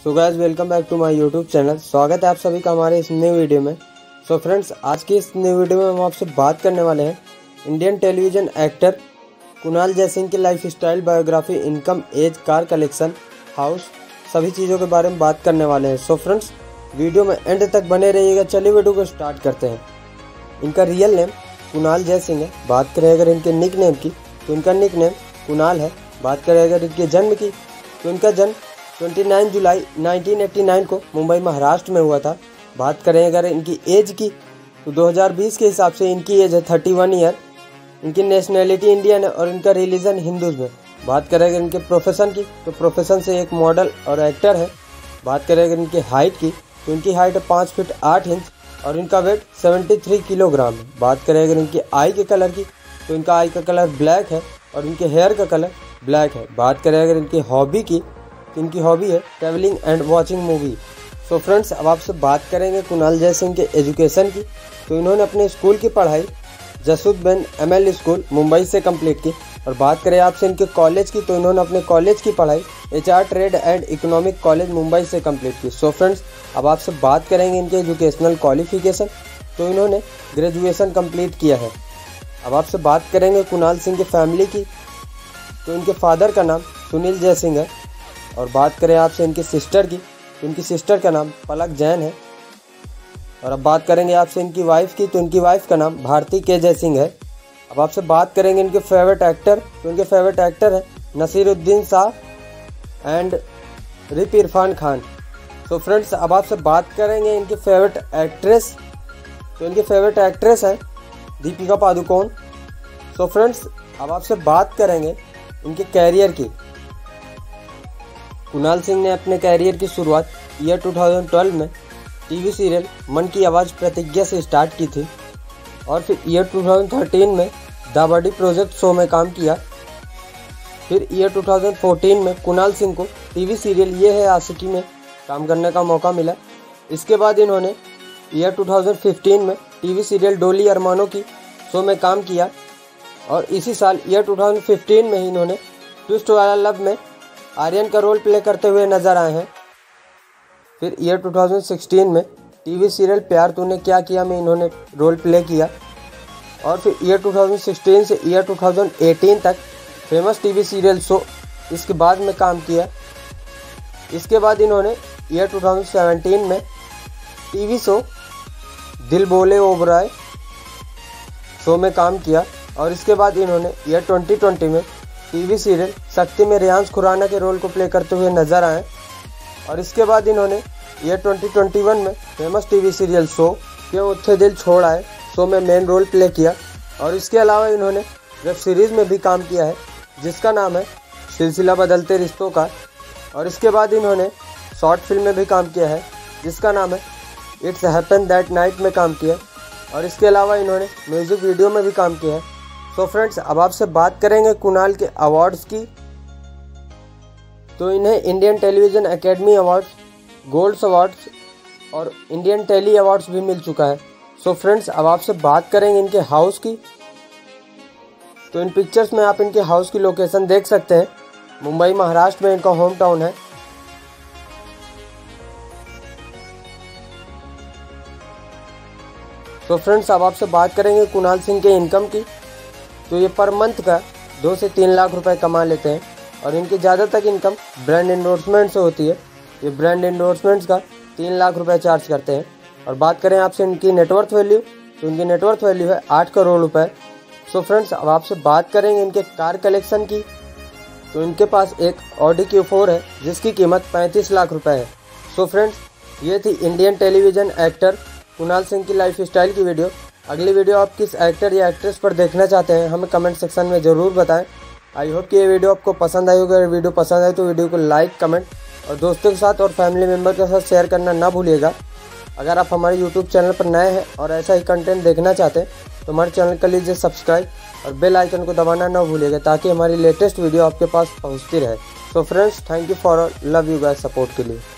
So guys welcome back to my YouTube channel. स्वागत है आप सभी का हमारे इस नए वीडियो में। सो फ्रेंड्स, आज की इस नए वीडियो में हम आपसे बात करने वाले हैं Indian television actor Kunal Jai Singh की life style, biography, income, age, car collection, house, सभी चीज़ों के बारे में बात करने वाले हैं। सो फ्रेंड्स, वीडियो में एंड तक बने रहिएगा। चलिए वीडियो को स्टार्ट करते हैं। इनका रियल नेम कुणाल जय सिंह है। बात करें अगर इनके निक नेम की तो इनका निक नेम कुणाल है। बात करें अगर इनके जन्म की तो इनका जन्म 29 जुलाई 1989 को मुंबई महाराष्ट्र में हुआ था। बात करें अगर इनकी एज की तो 2020 के हिसाब से इनकी एज है 31 ईयर। इनकी नेशनैलिटी इंडियन है और इनका रिलीजन हिंदुज़्म है। बात करें अगर इनके प्रोफेशन की तो प्रोफेशन से एक मॉडल और एक्टर है। बात करें अगर इनकी हाइट की तो इनकी हाइट है 5 फीट 8 इंच और इनका वेट 73 किलोग्राम है। बात करें अगर इनकी आई के कलर की तो इनका आई का कलर ब्लैक है और इनके हेयर का कलर ब्लैक है। बात करें अगर इनकी हॉबी की तो इनकी हॉबी है travelling and watching movie. So friends, अब आपसे बात करेंगे कुणाल जय सिंह के एजुकेशन की। तो इन्होंने अपने स्कूल की पढ़ाई जसूदबेन ML स्कूल मुंबई से कंप्लीट की। और बात करें आपसे इनके कॉलेज की तो इन्होंने अपने कॉलेज की पढ़ाई HR trade and economic college Mumbai से कंप्लीट की। सो फ्रेंड्स, अब आपसे बात करेंगे इनके एजुकेशनल क्वालिफिकेशन। तो इन्होंने ग्रेजुएशन कंप्लीट किया है। अब आपसे बात करेंगे कुणाल सिंह की फैमिली की तो इनके फादर का नाम सुनील जय सिंह है। और बात करें आपसे इनकी सिस्टर की तो इनकी सिस्टर का नाम पलक जैन है। और अब बात करेंगे आपसे इनकी वाइफ की तो इनकी वाइफ का नाम भारती के जय सिंह है। अब आपसे बात करेंगे इनके फेवरेट एक्टर तो इनके फेवरेट एक्टर है नसीरुद्दीन शाह एंड रिप इरफान खान। तो फ्रेंड्स, अब आपसे बात करेंगे इनके फेवरेट एक्ट्रेस तो इनके फेवरेट एक्ट्रेस है दीपिका पादुकोण। सो फ्रेंड्स, अब आपसे बात करेंगे इनके कैरियर की। कुणाल सिंह ने अपने कैरियर की शुरुआत ईयर 2012 में टीवी सीरियल मन की आवाज़ प्रतिज्ञा से स्टार्ट की थी और फिर ईयर 2013 में द बॉडी प्रोजेक्ट शो में काम किया। फिर ईयर 2014 में कुणाल सिंह को टीवी सीरियल ये है आशिकी में काम करने का मौका मिला। इसके बाद इन्होंने ईयर 2015 में टीवी सीरियल डोली अरमानों की शो में काम किया और इसी साल ईयर 2015 में ही इन्होंने ट्विस्ट वाला लव में आर्यन का रोल प्ले करते हुए नजर आए हैं। फिर ईयर 2016 में टीवी सीरियल प्यार तूने क्या किया में इन्होंने रोल प्ले किया और फिर ईयर 2016 से ईयर 2018 तक फेमस टीवी सीरियल शो इसके बाद में काम किया। इसके बाद इन्होंने ईयर 2017 में टीवी शो दिल बोले ओबराय शो में काम किया और इसके बाद इन्होंने ईयर 2020 में टीवी सीरियल शक्ति में रियांश खुराना के रोल को प्ले करते हुए नजर आए और इसके बाद इन्होंने ईयर 2021 में फेमस टीवी सीरियल शो क्यों उठे दिल छोड़ आए शो में मेन रोल प्ले किया। और इसके अलावा इन्होंने वेब सीरीज़ में भी काम किया है जिसका नाम है सिलसिला बदलते रिश्तों का। और इसके बाद इन्होंने शॉर्ट फिल्म में भी काम किया है जिसका नाम है इट्स हैपन दैट नाइट में काम किया। और इसके अलावा इन्होंने म्यूज़िक वीडियो में भी काम किया है। तो फ्रेंड्स, अब आपसे बात करेंगे कुणाल के अवार्ड्स की। तो इन्हें Indian television academy awards, golds awards और इंडियन टेली अवार्ड्स भी मिल चुका है। सो फ्रेंड्स, अब आपसे बात करेंगे इनके हाउस की। तो इन पिक्चर्स में आप इनके हाउस की लोकेशन देख सकते हैं। मुंबई महाराष्ट्र में इनका होम टाउन है। तो फ्रेंड्स, अब आपसे बात करेंगे कुणाल सिंह के इनकम की। तो ये पर मंथ का 2 से 3 लाख रुपए कमा लेते हैं और इनकी ज़्यादातर इनकम ब्रांड एंडोर्समेंट से होती है। ये ब्रांड एंडोर्समेंट्स का 3 लाख रुपए चार्ज करते हैं। और बात करें आपसे इनकी नेटवर्थ वैल्यू तो इनकी नेटवर्थ वैल्यू है 8 करोड़ रुपए। सो फ्रेंड्स, अब आपसे बात करेंगे इनके कार कलेक्शन की। तो इनके पास एक ऑडी Q4 है जिसकी कीमत 35 लाख रुपए है। सो फ्रेंड्स, ये थी Indian television actor Kunal Singh की लाइफ स्टाइल की वीडियो। अगली वीडियो आप किस एक्टर या एक्ट्रेस पर देखना चाहते हैं हमें कमेंट सेक्शन में ज़रूर बताएं। आई होप कि ये वीडियो आपको पसंद आई होगी। अगर वीडियो पसंद आए तो वीडियो को लाइक, कमेंट और दोस्तों के साथ और फैमिली मेम्बर के साथ शेयर करना ना भूलिएगा। अगर आप हमारे यूट्यूब चैनल पर नए हैं और ऐसा ही कंटेंट देखना चाहते हैं तो हमारे चैनल कर लीजिए सब्सक्राइब और बेल आइकन को दबाना ना भूलिएगा ताकि हमारी लेटेस्ट वीडियो आपके पास पहुँचती रहे। So friends, thank you for love you guys support के लिए।